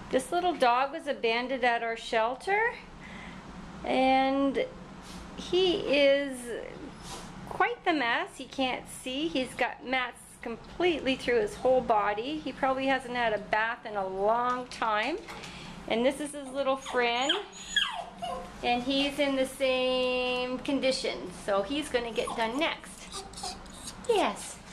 This little dog was abandoned at our shelter, and he is quite the mess. He can't see. He's got mats completely through his whole body. He probably hasn't had a bath in a long time. And this is his little friend, and he's in the same condition, so he's going to get done next. Yes.